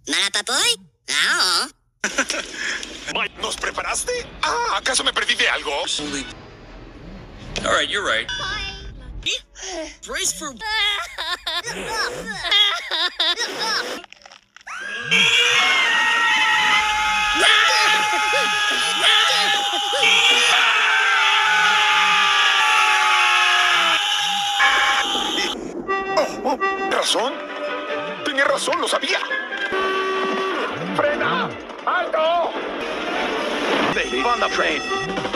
¿Malapapoy? Ah, ¿Nos preparaste? Ah, ¿acaso me perdí de algo? All right, you're right. Brace for... ¿Razón? Tenía razón, lo sabía. ¡Frena! ¡Alto! On the train.